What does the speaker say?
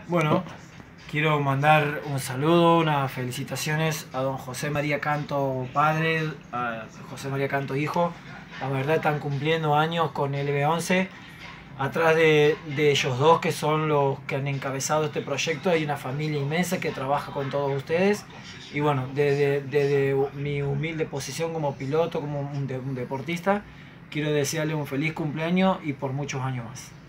Bueno, quiero mandar un saludo, unas felicitaciones a don José María Canto padre, a José María Canto hijo. La verdad están cumpliendo años con LB11. Atrás de ellos dos, que son los que han encabezado este proyecto, hay una familia inmensa que trabaja con todos ustedes. Y bueno, desde mi humilde posición como piloto, como un deportista, quiero desearle un feliz cumpleaños y por muchos años más.